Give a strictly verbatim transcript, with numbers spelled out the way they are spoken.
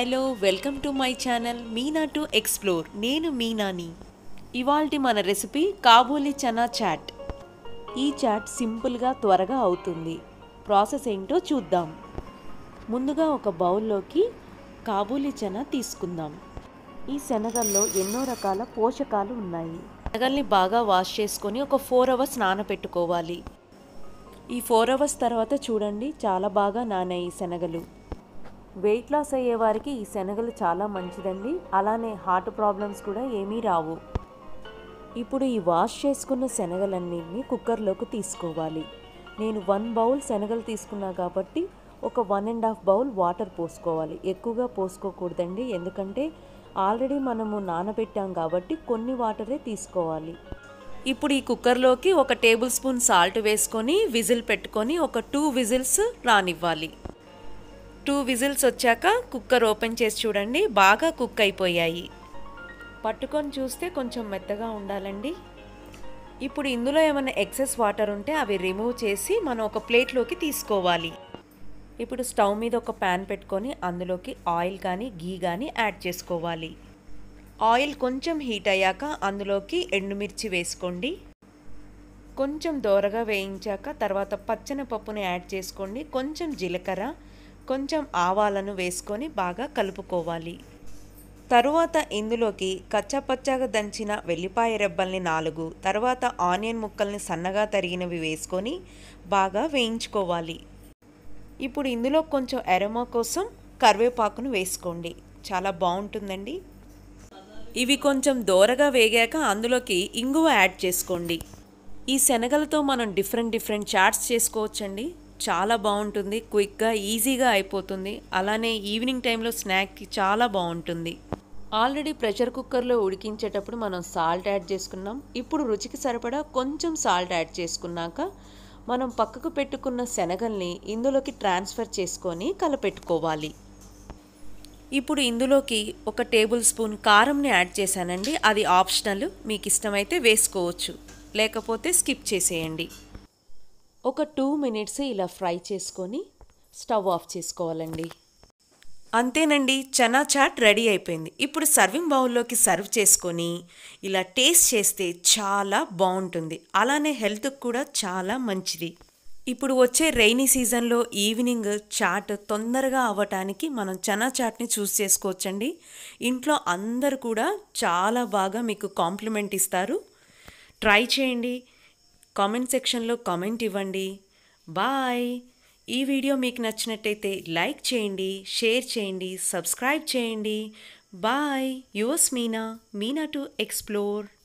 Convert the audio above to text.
Hello welcome to my channel Meena to explore. నేను మీనాని. ఇవాల్టి మన రెసిపీ కాబూలీ చనా చాట్. ఈ చాట్ సింపుల్గా త్వరగా అవుతుంది. ప్రాసెస్ ఏంటో చూద్దాం. ముందుగా ఒక బౌల్లోకి కాబూలీ చనా తీసుకుందాం. ఈ శనగల్లో ఎన్నో రకాల పోషకాలు ఉన్నాయి. శనగల్ని బాగా వాష్ చేసుకొని ఒక ఫోర్ అవర్స్ నానబెట్టుకోవాలి. ఈ ఫోర్ అవర్స్ తర్వాత చూడండి, చాలా బాగా నానాయి ఈ శనగలు. వెయిట్ లాస్ అయ్యే వారికి ఈ శనగలు చాలా మంచిదండి. అలానే హార్ట్ ప్రాబ్లమ్స్ కూడా ఏమీ రావు. ఇప్పుడు ఈ వాష్ చేసుకున్న శనగలన్నింటినీ కుక్కర్లోకి తీసుకోవాలి. నేను వన్ బౌల్ శనగలు తీసుకున్నా కాబట్టి ఒక one and half bowl water పోసుకోవాలి. ఎక్కువగా పోసుకోకూడదండి, ఎందుకంటే ఆల్రెడీ మనము నానబెట్టాం కాబట్టి కొన్ని వాటరే తీసుకోవాలి. ఇప్పుడు ఈ కుక్కర్లోకి ఒక టేబుల్ స్పూన్ సాల్ట్ వేసుకొని విజిల్ పెట్టుకొని ఒక టూ విజిల్స్ రానివ్వాలి. టూ విజిల్స్ వచ్చాక కుక్కర్ ఓపెన్ చేసి చూడండి, బాగా కుక్ అయిపోయాయి. పట్టుకొని చూస్తే కొంచెం మెత్తగా ఉండాలండి. ఇప్పుడు ఇందులో ఏమైనా ఎక్సెస్ వాటర్ ఉంటే అవి రిమూవ్ చేసి మనం ఒక ప్లేట్లోకి తీసుకోవాలి. ఇప్పుడు స్టవ్ మీద ఒక ప్యాన్ పెట్టుకొని అందులోకి ఆయిల్ కానీ గీ కానీ యాడ్ చేసుకోవాలి. ఆయిల్ కొంచెం హీట్ అయ్యాక అందులోకి ఎండుమిర్చి వేసుకోండి. కొంచెం దోరగా వేయించాక తర్వాత పచ్చనిపప్పుని యాడ్ చేసుకోండి. కొంచెం జీలకర్ర, కొంచెం ఆవాలను వేసుకొని బాగా కలుపుకోవాలి. తరువాత ఇందులోకి కచ్చాపచ్చాగా దంచిన వెల్లిపాయ రెబ్బల్ని నాలుగు, తర్వాత ఆనియన్ ముక్కల్ని సన్నగా తరిగినవి వేసుకొని బాగా వేయించుకోవాలి. ఇప్పుడు ఇందులో కొంచెం అరోమా కోసం కరివేపాకును వేసుకోండి, చాలా బాగుంటుందండి. ఇవి కొంచెం దోరగా వేగాక అందులోకి ఇంగువ యాడ్ చేసుకోండి. ఈ శనగలతో మనం డిఫరెంట్ డిఫరెంట్ చాట్స్ చేసుకోవచ్చండి. చాలా బాగుంటుంది, క్విక్గా ఈజీగా అయిపోతుంది. అలానే ఈవినింగ్ టైంలో స్నాక్కి చాలా బాగుంటుంది. ఆల్రెడీ ప్రెషర్ కుక్కర్లో ఉడికించేటప్పుడు మనం సాల్ట్ యాడ్ చేసుకున్నాం. ఇప్పుడు రుచికి సరిపడా కొంచెం సాల్ట్ యాడ్ చేసుకున్నాక మనం పక్కకు పెట్టుకున్న శనగల్ని ఇందులోకి ట్రాన్స్ఫర్ చేసుకొని కలపెట్టుకోవాలి. ఇప్పుడు ఇందులోకి ఒక టేబుల్ స్పూన్ కారంని యాడ్ చేశానండి. అది ఆప్షనల్, మీకు ఇష్టమైతే వేసుకోవచ్చు, లేకపోతే స్కిప్ చేసేయండి. ఒక టూ మినిట్స్ ఇలా ఫ్రై చేసుకొని స్టవ్ ఆఫ్ చేసుకోవాలండి. అంతేనండి, చనా చాట్ రెడీ అయిపోయింది. ఇప్పుడు సర్వింగ్ బౌల్లోకి సర్వ్ చేసుకొని ఇలా టేస్ట్ చేస్తే చాలా బాగుంటుంది. అలానే హెల్త్కి కూడా చాలా మంచిది. ఇప్పుడు వచ్చే రైనీ సీజన్లో ఈవినింగ్ చాట్ తొందరగా అవ్వటానికి మనం చనా చాట్ని చూస్ చేసుకోవచ్చండి. ఇంట్లో అందరు కూడా చాలా బాగా మీకు కాంప్లిమెంట్ ఇస్తారు. ట్రై చేయండి. కామెంట్ సెక్షన్లో కామెంట్ ఇవ్వండి. బాయ్. ఈ వీడియో మీకు నచ్చినట్టయితే లైక్ చేయండి, షేర్ చేయండి, సబ్స్క్రైబ్ చేయండి. Bye. Yours Meena, Meena to explore.